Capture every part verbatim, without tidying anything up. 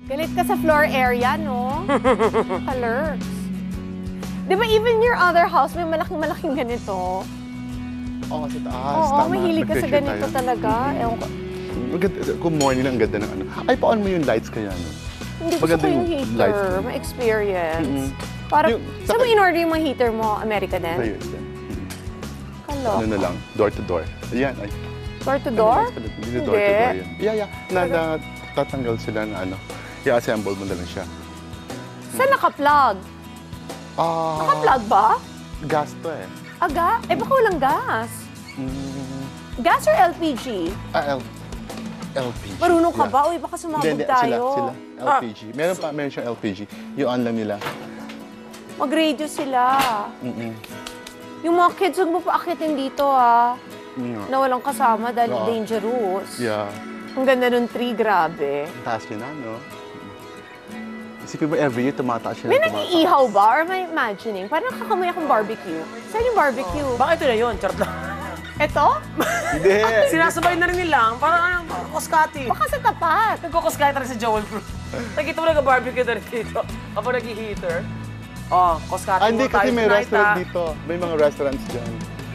Galit ka sa floor area, no? Kalurks. Di ba even your other house, may malaking-malaking ganito? Oo, sa taas. Oo, tama. mahilig ka sa Nag-picture ganito tayo. talaga. Ewan ko. Maganda- Kung morning lang, ang ganda ng ano. Ay, paon mo yung lights kaya, no? Hindi gusto Maganda ko yung yung lights heater. din. May experience. Mm-mm. Para, Yung- saan mo in-order yung mga heater mo? America din? Ayun, yan. Kalok. Ano na lang, door to door. Ayan, ay. Door to door? Ano, Hindi door to door Hindi. yan. Yeah, yeah. Na, na, tatanggal sila na ano. I-assemble mo na lang siya. Saan naka-plug? Ah, Naka-plug ba? gas to eh. Aga? Eh baka walang gas. Mm, Gas or L P G? ah, L, LPG. Marunong ka Yeah. ba? Uy, baka Hindi, sumabog hindi. tayo. Sila, sila. L P G. Meron pa, meron siyang L P G. Yung on lang nila. Mag-radio sila. Mm-mm. Yung mga kids, huwag mo paakitin dito, ha? Mm, Na walang kasama dahil Oo. dangerous. Yeah. Ang ganda ng tree, grabe. Taas yun na, no? Isipin mo, every year tumataas siya. May ng tumataas. nag-iihaw ba? Or may imagining? Parang nakakamoy akong barbecue. Saan yung barbecue? Baka ito na yun, charot lang. Ito? Hindi. Sinasabay na rin nila, parang ano, kuskati. Baka sa tapat. Nagkukuskati na rin si Joel Cruz. Nakita mo nag-barbecue na rin dito. Ako nag-heater. Oh, kuskati Ah, hindi mo tayo kasi may tonight, restaurant ah. dito. May mga restaurants dyan.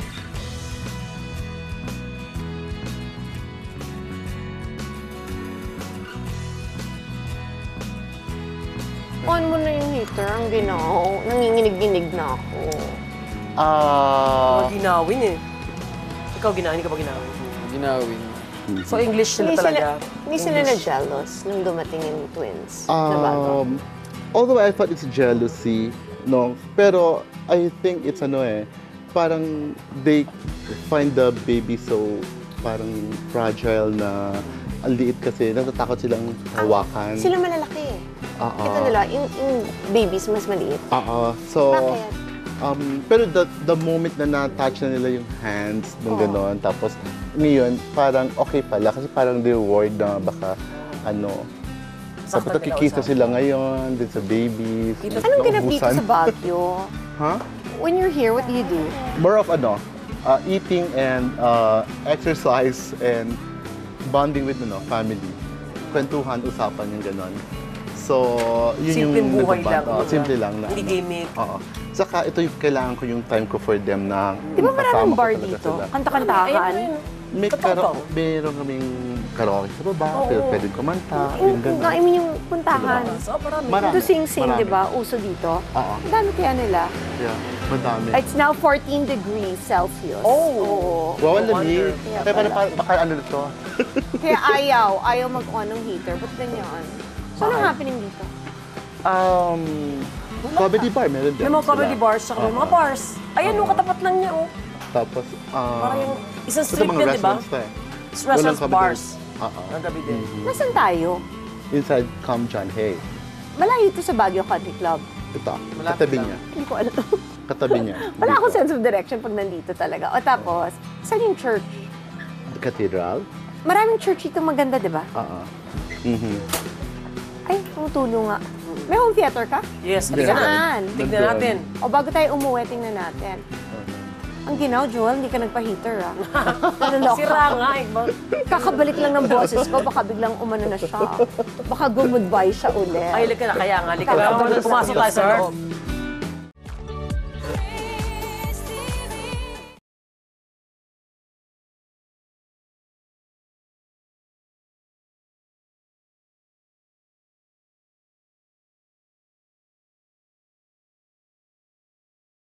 On mo na yung heater, ang ginaw. Nanginginig-ginig na ako. Ah, Mga ginawin eh. Ikaw ginawin, hindi ka ba ginawin? Ginawin. So English sila Hindi talaga. sila, hindi sila na-jealous nung dumating yung twins na bago. um, although I thought it's jealousy, no? Pero I think it's ano eh, parang they find the baby so parang fragile na ang liit kasi natatakot silang hawakan. Sila malalaki eh. Oo. Ito nila, yung, yung babies mas maliit. Oo. So, Bakit? um, pero the, the moment na na-touch na nila yung hands, nung Oo. gano'n, tapos ngayon, parang okay pala kasi parang they're worried na baka ano, Saktan dapat nakikita nila, sila ngayon, din sa babies. Anong ganap dito naubusan. sa Baguio? Ha? When you're here, what do you do? More of ano, uh, eating and uh, exercise and bonding with ano, family. Kwentuhan, usapan yung gano'n. So, yun Simpleng yung buhay nagaband- lang. Oo, diba? simple lang na. Hindi ano. gimmick. Oo. Saka ito yung kailangan ko yung time ko for them na Di ba maraming makasama ko bar talaga dito? sila. Kanta-kantahan? May Totoo karo to. meron kaming karaoke sa baba, Oo. pero pwedeng kumanta, Yung, yung gano'n. I mean, yung puntahan. So, marami. Marami. Ito sing-sing, marami. di ba? Uso dito. Oo. Ang dami kaya nila. Yeah, madami. It's now fourteen degrees Celsius. Oh. Oo. Wow, ang No lamig. wonder. Kaya Kaya pala, pala. baka ano nito? Kaya ayaw. Ayaw mag-on ng heater. Ba't ganyan? So, anong happening dito? Um, comedy bar, meron din. May mga comedy sila. bars, saka may mga Oo. bars. Ayan, no, katapat lang niya, oh. Tapos, ah... Parang yung isang basta strip mga yan, di ba? restaurants to eh. Restaurants, Walang comedy bars. Oo. Ang gabi din. Nasaan tayo? Inside Come John Hay. Malayo ito sa Baguio Country Club. Ito, Malapit katabi lang. niya. Hindi ko alam. Katabi niya. Wala Dito. akong sense of direction pag nandito talaga. O tapos, saan yung church? Cathedral? Maraming church ito maganda, di ba? Oo. Mhm. Ay, tumutulo nga. May home theater ka? Yes, Hindi. halika na. Saan? Tignan natin. O bago tayo umuwi, tingnan natin. Ang ginaw, Joel, hindi ka nagpa-heater, ah. Naloloko. Sira nga, eh. ba? Kakabalik lang ng boses ko, baka biglang umano na siya. Baka gumudbye siya ulit. Ay, halika na, kaya nga. Halika na. Pumasok tayo sa loob.